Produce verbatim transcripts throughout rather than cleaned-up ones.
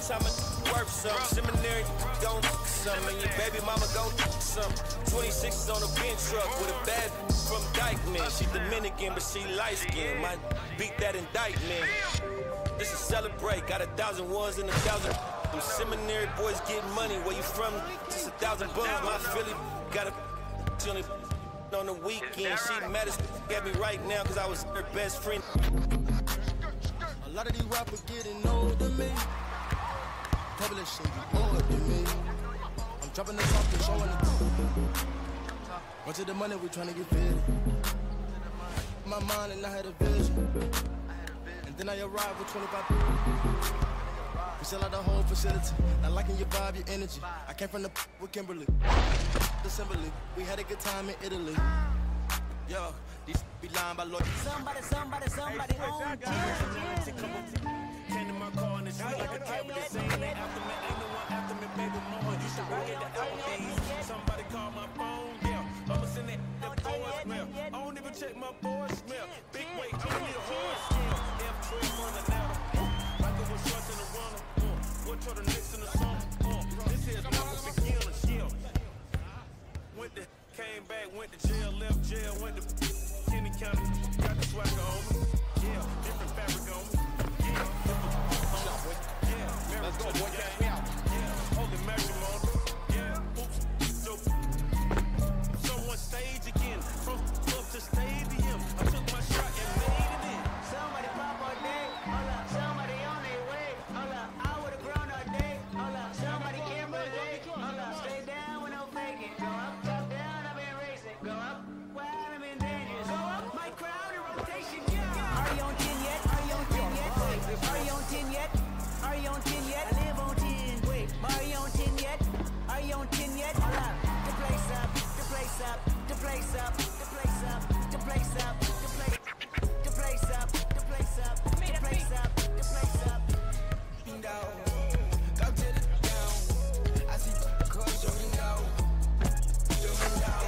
time I worth some. Seminary gon' some, and your baby mama gon' some. twenty-six on a bench truck with a bad from Dykeman. She Dominican, but she light skinned. Might beat that indictment. This is celebrate. Got a thousand ones and a thousand. Them seminary boys get money. Where you from? Just a thousand bucks. My Philly got a only on the weekend. She mad as at me right now because I was her best friend. A lot of these rappers getting older than me. Publishing you older than me. I'm dropping the top and showing it. Much of the money we trying to get fed. My mind and I had a vision. And then I arrived with twenty-five. We sell out the whole facility. Not liking your vibe, your energy. I came from the with Kimberly. Assembly. We had a good time in Italy. Yo, these be lying by lawyers. Somebody, somebody, somebody on Came to my car and it's like a cab with the same thing after me. Ain't no one after me, baby mama. You should go get the Applebee's. Somebody call my phone, yeah. I'ma send that the voicemail. I don't even check my voicemail. Big weight, I don't need a horse scale. F twelve on the ladder. Like it was shorts in the runner. What told the Knicks in the summer? This here's not a beginner's, yeah. Went to, came back, went to jail, left jail, went to Kenny County, got the swagger on me. Yeah, different fabric on me. Yeah, different, yeah, let's go, boy, get me out. Yeah, holding matrimony. Yeah, oops, so someone stage again, from club to stadium. I took my shot and made it in. Somebody pop all day, hold up. Somebody on their way, hold up. I would've grown all day, hold up. Somebody can't relate, hold up. Stay down with no faking, go up, top down, I've been racing, go up. While I'm in danger, go up. My crowd in rotation, yeah. Are you on ten yet? Are you on ten yet? Wait, are you on ten yet? Are you on ten yet? I live on ten. Wait, are you on ten yet? Are you on ten yet? Hold up. The place up, the place up, the place up, the place up, the place up, the place, the place up, the place up, the place up, the place up. Down, come to the down. I see the cars jumping down, jumping down.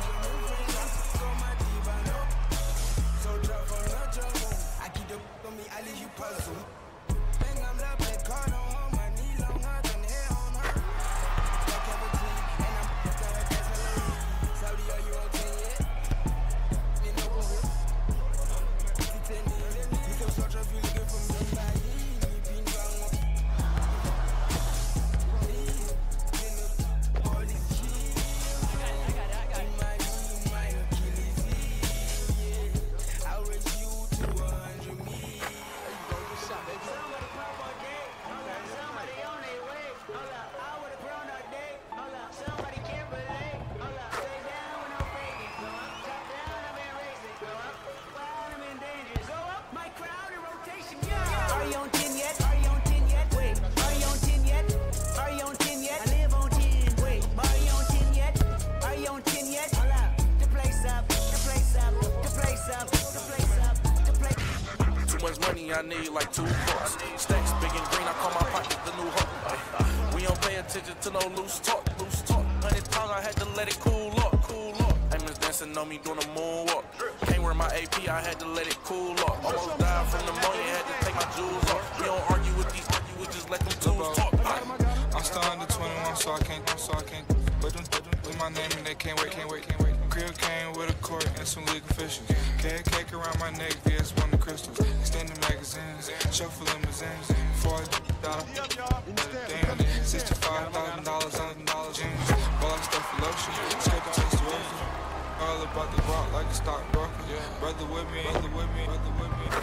So my deep, I know. So tough on the jungle. I keep the on me, I leave you puzzle. Think I'm the black card on my knee, longer than hair on her. Like everything, and I'm after her gasoline. Saudi, are you on ten yet? Me no go. Ten years, you can search if you looking for somebody. I need like two bucks. Stacks big and green, I call my pocket the new hook. We don't pay attention to no loose talk, loose talk. Hundred pounds, I had to let it cool up, cool up. Amos dancing on me doing a moonwalk. Can't wear my A P, I had to let it cool up. Almost died from pneumonia, had to take my jewels off. We don't argue with these, argue, we just let them tools talk. I'm still under twenty-one, so I can't, so I can't. But them, with my name and they can't wait, can't wait, can't wait. Crib came with a court and some legal officials. Carry cake around my neck, V S one of crystals. Extended magazines, shuffle limousines. Forty dollar, damn, sixty-five thousand dollars on dollars jeans. Ball stuff for lotion, skip the taste of ocean. All about the rock like a stockbroker. Brother with me, brother with me, brother with me.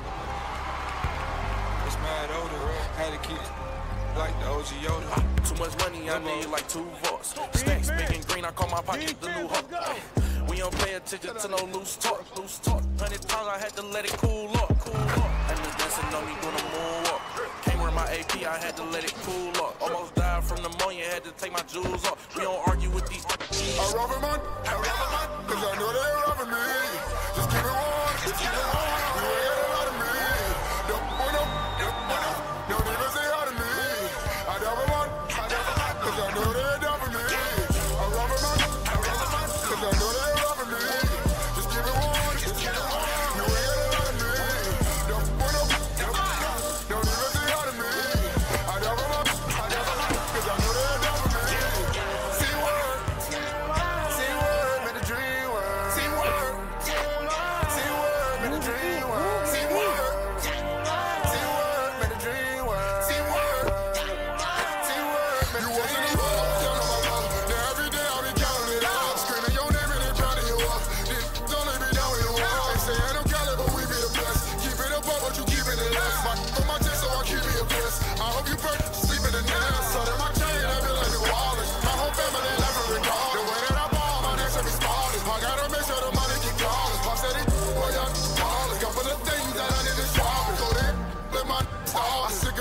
It's mad odor, had to keep like the O G Yoda. Too much money, I need like two votes. Stacks big and green, I call my pocket the new hook. We don't pay attention to no loose talk, loose talk. Hundred times I had to let it cool up, cool up. And was dancing on me doing a moonwalk. Can't wear my A P, I had to let it cool up. Almost died from pneumonia, had to take my jewels off. We don't argue with these. I rob a man, I rob a man, cause I know they're robbing me. Just keep it on, just keep it on. You ain't got a lot of me. Don't want up, don't want up. Don't even say hi to me. I rob a man, I rob a man, cause I know they're robbing me. I rob a man, I rob a man, cause I know they're robbing me. Just keep it on, just keep it on. You ain't got a lot of me. Don't want up, don't want up. Don't even say hi to me. I rob a man, I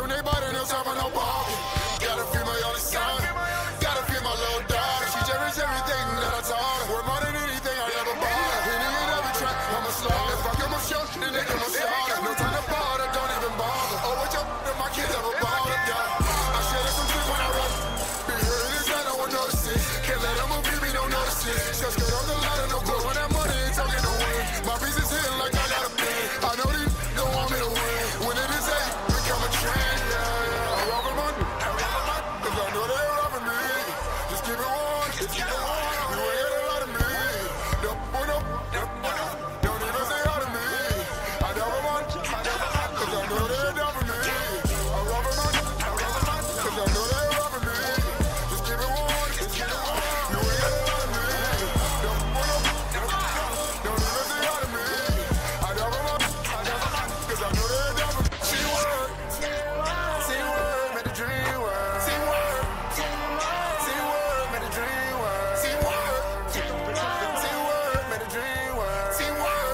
when they bite, no time for no ball. Gotta feel my only son. Gotta feel my little daughter. She cherishes everything that I taught her. Worth more than anything I ever bought. Hitting in every track, I'm a slaughter. If I give my show, then they give my slaughter. No time to bother, don't even bother. Oh, what your if my kids ever bought it, yeah. I share some shit when I run. Be hearing this, I no one notices. Can't let them give me no notices. Just get on the ladder, no glow. When that money ain't talking to win. My piece is hitting like I got a pin. I know these don't want me to win. When it is eight, become a trend, yeah, yeah. I rock them on, I rock them on. Cause I know they're robbing me. Just keep it on, just keep it on. You ain't get a lot of me. Don't put up, don't put up. Don't even say hi to me. I love them on, I love them on. Cause I know they're down for me. I rock them on, I rock them on. Cause I know they're robbing me. Just keep it on, just keep it on. You ain't get a lot of me. Don't put up, don't put up. Don't even say hi to me. I love them on, I love them on. Cause I know they're down for me. See word, see word, make the dream work. See word, see word, make the dream work. See word, see word, make the dream work. See word,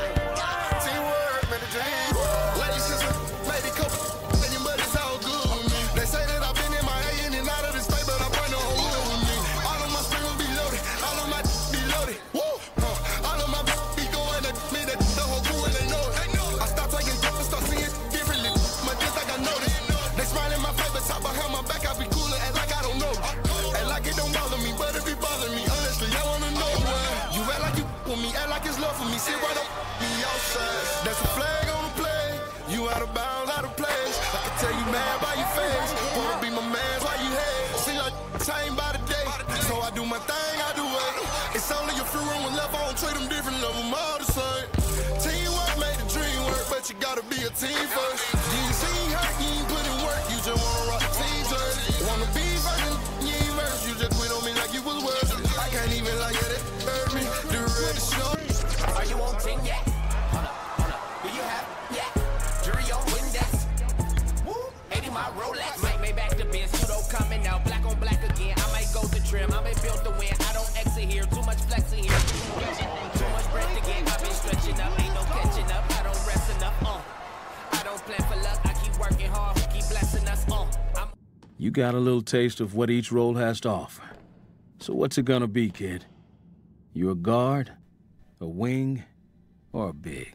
see word, make the dream work. Lady sister, lady couple, lady, but it's all good with me. They say that I've been in my A in and out of the state, but I bring the whole hood with me. All of my spring will be loaded, all of my be loaded. Woo! Uh, all of my be going to me, that the whole crew and they know it. I stop taking dip and start seeing differently. My just like I noticed. They smile in my face, but top behind my back, I be cooler, act like I don't know. Act like it don't bother me, but it be bothering me. Honestly, I wanna know why. You act like you with me, act like it's love for me. Sit right up, be outside. That's a flag on the play. You out of bounds, out of place. I can tell you mad by your face. Wanna be my man, why you hate? See like time by the day. So I do my thing, I do it. It's only a few rooms left, I don't treat them different, love them all the same. Teamwork made the dream work, but you gotta be a team first. You ain't seen hurt, you ain't put in work, you just wanna rock the team jersey. Wanna be first, you ain't first, you just quit on me like you was worth it. I can't even like it, it hurt me, the real show. Are you on ten yet? Hold up, hold up. Do you have yet? Jury on Windex. Woo! eighty my Rolex. Might make back the Benz. Pseudo coming out. Black on black again. I might go to trim. I may build to win. I don't exit here. Too much flexing here. Too much breath to get. I've been stretching up. Ain't no catching up. I don't rest enough. Uh. I don't plan for luck. I keep working hard. Who keep blessing us? Uh. I'm You got a little taste of what each role has to offer. So what's it gonna be, kid? You a guard, a wing, or a big?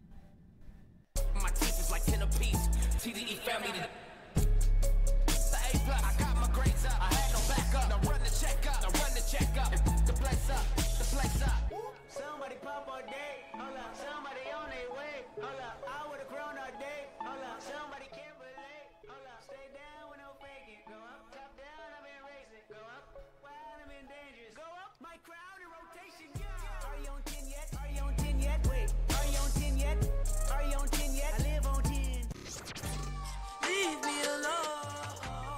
My teeth is like ten apiece. T D E family. The A plus. I got my grades up. I had no backup. Now run the check up. Now run the check up. The place up. The place up. Somebody pop all day, hold up. Somebody on their way, hold up. I would've grown all day, hold up. Somebody can't relate, hold up. Stay down with no faking. Go up, top down, I've been racing. Go up, wild, I'm in dangerous. Go up, my crowd in rotation, yeah. Are you on ten yet? Are you on ten yet? Wait, are you on ten yet? Are you on ten yet? I live on ten. Leave me alone.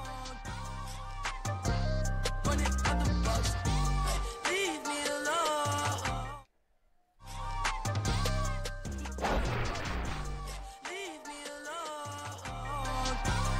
Run it on the bus. Leave me alone. Leave me alone.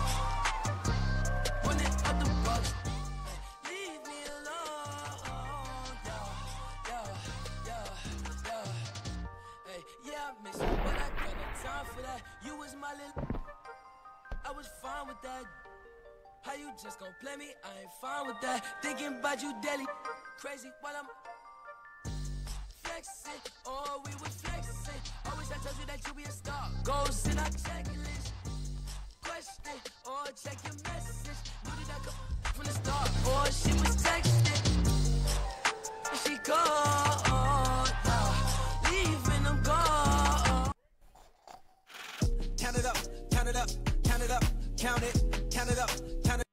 Run it on the bus. Leave me alone. Yeah, yeah, yeah, yeah. Hey, yeah, I miss you, but I got no time for that. You was my little. I was fine with that. How you just gon' play me? I ain't fine with that. Thinking about you daily. Crazy while I'm flexing. Oh, we was flexing. Always I told you that you be a star. Goals in our checklist. Question or check your message. Knew that I come from the start. Or she was texting. She called. Yeah. Leaving them gone. Count it up, count it up, count it up, count it, count it up, count it.